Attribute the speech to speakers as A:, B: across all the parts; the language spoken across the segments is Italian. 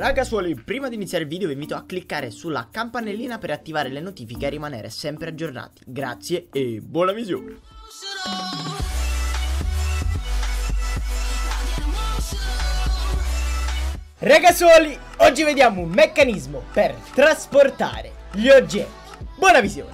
A: Ragazzuoli, prima di iniziare il video vi invito a cliccare sulla campanellina per attivare le notifiche e rimanere sempre aggiornati. Grazie e buona visione. Ragazzuoli, oggi vediamo un meccanismo per trasportare gli oggetti. Buona visione.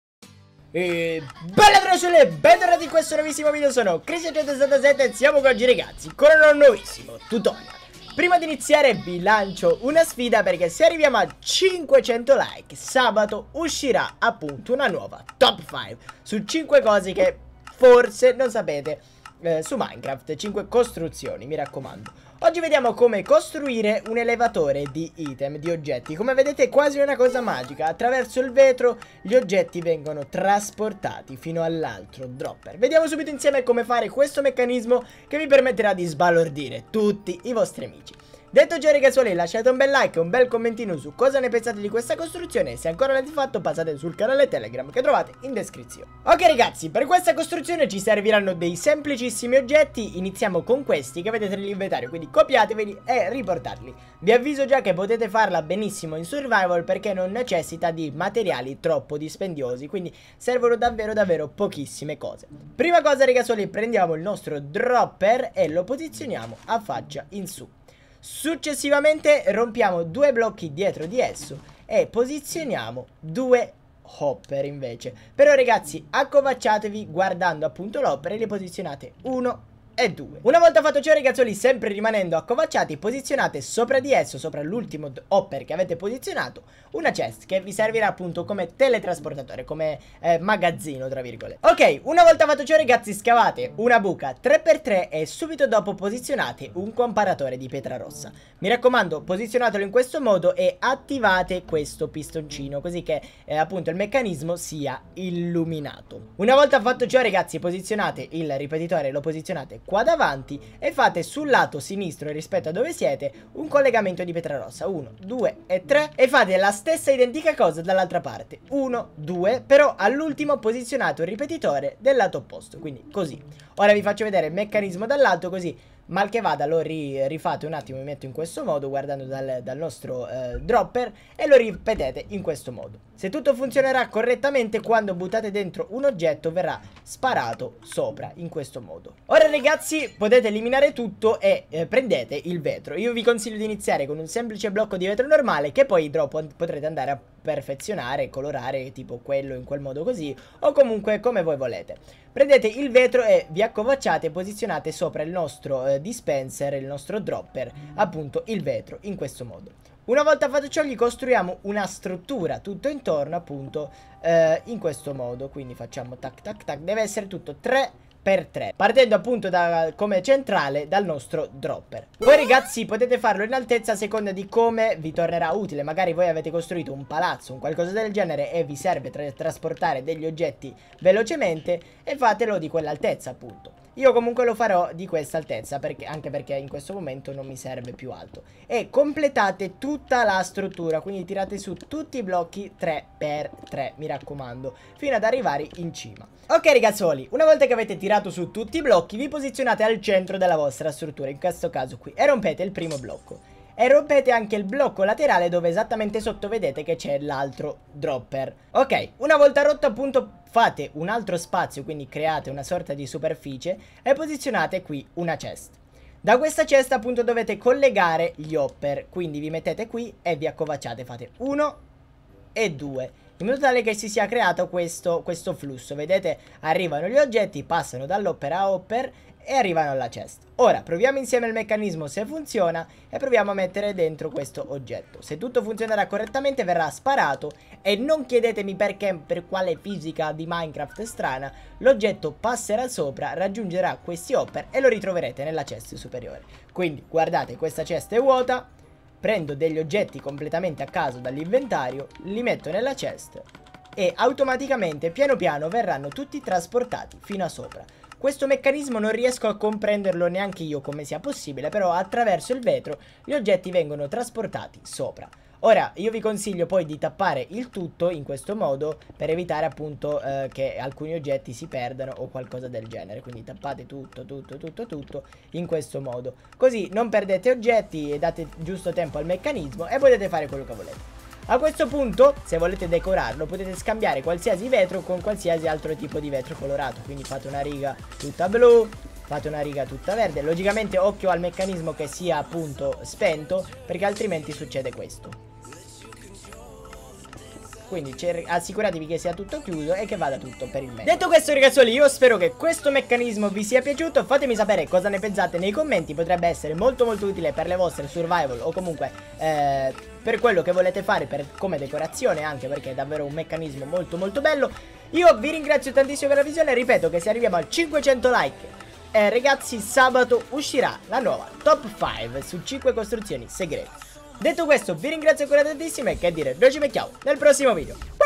A: E bella ragazzuoli, bentornati in questo nuovissimo video. Sono Cristian177 e siamo con oggi ragazzi con un nuovissimo tutorial. Prima di iniziare vi lancio una sfida, perché se arriviamo a 500 like sabato uscirà appunto una nuova top 5 su 5 cose che forse non sapete su Minecraft, 5 costruzioni, mi raccomando. Oggi vediamo come costruire un elevatore di item, di oggetti. Come vedete è quasi una cosa magica. Attraverso il vetro gli oggetti vengono trasportati fino all'altro dropper. Vediamo subito insieme come fare questo meccanismo che vi permetterà di sbalordire tutti i vostri amici. Detto ciò ragazzuoli, lasciate un bel like e un bel commentino su cosa ne pensate di questa costruzione. E se ancora non l'avete fatto passate sul canale Telegram che trovate in descrizione. Ok ragazzi, per questa costruzione ci serviranno dei semplicissimi oggetti. Iniziamo con questi che vedete nell'inventario, quindi copiateveli e riportateli. Vi avviso già che potete farla benissimo in survival, perché non necessita di materiali troppo dispendiosi, quindi servono davvero pochissime cose. Prima cosa ragazzuoli, prendiamo il nostro dropper e lo posizioniamo a faccia in su. Successivamente rompiamo due blocchi dietro di esso e posizioniamo due hopper invece. Però ragazzi accovacciatevi guardando appunto l'hopper e li posizionate 1 e 2. Una volta fatto ciò ragazzoli, sempre rimanendo accovacciati, posizionate sopra di esso, sopra l'ultimo hopper che avete posizionato, una chest che vi servirà appunto come teletrasportatore, come magazzino tra virgolette. Ok, una volta fatto ciò ragazzi, scavate una buca 3x3 e subito dopo posizionate un comparatore di pietra rossa. Mi raccomando, posizionatelo in questo modo e attivate questo pistoncino, così che appunto il meccanismo sia illuminato. Una volta fatto ciò ragazzi, posizionate il ripetitore, lo posizionate qua davanti e fate sul lato sinistro rispetto a dove siete un collegamento di pietra rossa 1, 2 e 3 e fate la stessa identica cosa dall'altra parte 1, 2, però all'ultimo posizionate un ripetitore del lato opposto, quindi così. Ora vi faccio vedere il meccanismo dall'alto, così mal che vada lo rifate un attimo, mi metto in questo modo guardando dal nostro dropper e lo ripetete in questo modo. Se tutto funzionerà correttamente, quando buttate dentro un oggetto verrà sparato sopra in questo modo. Ora ragazzi potete eliminare tutto e prendete il vetro. Io vi consiglio di iniziare con un semplice blocco di vetro normale, che poi dopo potrete andare a perfezionare, colorare tipo quello in quel modo così, o comunque come voi volete. Prendete il vetro e vi accovacciate e posizionate sopra il nostro dispenser, il nostro dropper, appunto il vetro in questo modo. Una volta fatto ciò gli costruiamo una struttura tutto intorno appunto in questo modo, quindi facciamo tac tac tac, deve essere tutto 3x3, partendo appunto come centrale dal nostro dropper. Voi ragazzi potete farlo in altezza a seconda di come vi tornerà utile. Magari voi avete costruito un palazzo, un qualcosa del genere e vi serve trasportare degli oggetti velocemente, e fatelo di quell'altezza appunto. Io comunque lo farò di questa altezza, anche perché in questo momento non mi serve più alto. E completate tutta la struttura, quindi tirate su tutti i blocchi 3x3, mi raccomando, fino ad arrivare in cima. Ok ragazzuoli, una volta che avete tirato su tutti i blocchi, vi posizionate al centro della vostra struttura, in questo caso qui, e rompete il primo blocco. E rompete anche il blocco laterale dove esattamente sotto vedete che c'è l'altro dropper. Ok, una volta rotto appunto fate un altro spazio, quindi create una sorta di superficie e posizionate qui una chest. Da questa chest appunto dovete collegare gli hopper, quindi vi mettete qui e vi accovacciate, fate 1 e 2. In modo tale che si sia creato questo flusso. Vedete, arrivano gli oggetti, passano dall'hopper a hopper e arrivano alla chest. Ora proviamo insieme il meccanismo se funziona e proviamo a mettere dentro questo oggetto. Se tutto funzionerà correttamente verrà sparato e non chiedetemi perché, per quale fisica di Minecraft strana, l'oggetto passerà sopra, raggiungerà questi hopper e lo ritroverete nella chest superiore. Quindi guardate, questa chest è vuota, prendo degli oggetti completamente a caso dall'inventario, li metto nella chest e automaticamente piano piano verranno tutti trasportati fino a sopra. Questo meccanismo non riesco a comprenderlo neanche io come sia possibile, però attraverso il vetro gli oggetti vengono trasportati sopra. Ora, io vi consiglio poi di tappare il tutto in questo modo per evitare appunto che alcuni oggetti si perdano o qualcosa del genere. Quindi tappate tutto in questo modo. Così non perdete oggetti e date giusto tempo al meccanismo e potete fare quello che volete. A questo punto, se volete decorarlo, potete scambiare qualsiasi vetro con qualsiasi altro tipo di vetro colorato. Quindi fate una riga tutta blu, fate una riga tutta verde. Logicamente occhio al meccanismo che sia appunto spento, perché altrimenti succede questo. Quindi assicuratevi che sia tutto chiuso e che vada tutto per il meglio. Detto questo ragazzuoli, io spero che questo meccanismo vi sia piaciuto. Fatemi sapere cosa ne pensate nei commenti. Potrebbe essere molto utile per le vostre survival o comunque per quello che volete fare come decorazione, anche perché è davvero un meccanismo molto bello. Io vi ringrazio tantissimo per la visione. Ripeto che se arriviamo a 500 like ragazzi, sabato uscirà la nuova top 5 su 5 costruzioni segrete. Detto questo, vi ringrazio ancora tantissimo e che dire, noi ci becchiamo nel prossimo video.